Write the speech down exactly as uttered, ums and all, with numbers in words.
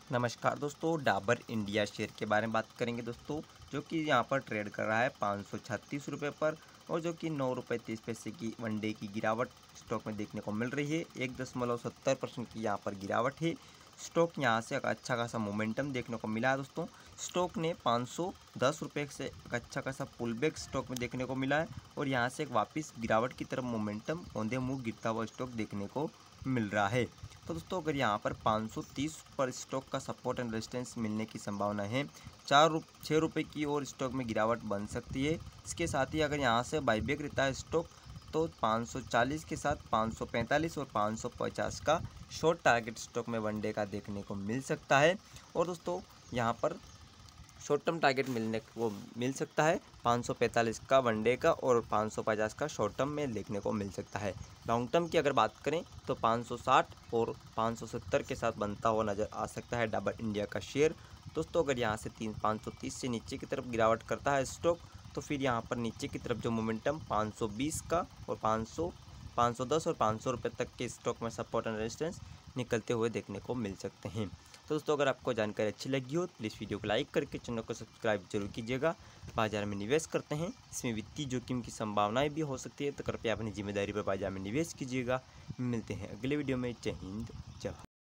नमस्कार दोस्तों, Dabur India share के बारे में बात करेंगे दोस्तों, जो कि यहाँ पर ट्रेड कर रहा है पाँच सौ छत्तीस रुपये पर और जो कि नौ रुपये तीस पैसे की वनडे की गिरावट स्टॉक में देखने को मिल रही है। एक दशमलव सत्तर परसेंट की यहाँ पर गिरावट है। स्टॉक यहाँ से एक अच्छा खासा मोमेंटम देखने को मिला है दोस्तों। स्टॉक ने पाँच सौ दस रुपये से एक अच्छा खासा पुल बैक स्टॉक में देखने को मिला है और यहाँ से एक वापस गिरावट की तरफ मोमेंटम औंधे मुँह गिरता हुआ स्टॉक देखने को मिल रहा है। तो दोस्तों अगर यहाँ पर पाँच सौ तीस पर स्टॉक का सपोर्ट एंड रेजिस्टेंस मिलने की संभावना है। चार रु छः रुपये की और स्टॉक में गिरावट बन सकती है। इसके साथ ही अगर यहाँ से बाईबैक रहता है स्टॉक तो पाँच सौ चालीस के साथ पाँच सौ पैंतालीस और पाँच सौ पचास का शॉर्ट टारगेट स्टॉक में वनडे का देखने को मिल सकता है। और दोस्तों यहाँ पर शॉर्ट टर्म टारगेट मिलने को मिल सकता है पाँच सौ पैंतालीस का वनडे का और पाँच सौ पचास का शॉर्ट टर्म में देखने को मिल सकता है। लॉन्ग टर्म की अगर बात करें तो पाँच सौ साठ और पाँच सौ सत्तर के साथ बनता हुआ नज़र आ सकता है डाबर इंडिया का शेयर। दोस्तों अगर यहाँ से तीन पाँच सौ तीस से नीचे की तरफ गिरावट करता है स्टॉक तो फिर यहाँ पर नीचे की तरफ जो मोमेंटम पाँच सौ बीस का और पाँच सौ पाँच सौ दस और पाँच सौ रुपये तक के स्टॉक में सपोर्ट एंड रेजिस्टेंस निकलते हुए देखने को मिल सकते हैं। तो दोस्तों अगर आपको जानकारी अच्छी लगी हो तो प्लीज़ वीडियो को लाइक करके चैनल को सब्सक्राइब जरूर कीजिएगा। बाजार में निवेश करते हैं, इसमें वित्तीय जोखिम की संभावनाएं भी हो सकती है, तो कृपया अपनी जिम्मेदारी पर बाजार में निवेश कीजिएगा। मिलते हैं अगले वीडियो में। जय हिंद, जय भारत।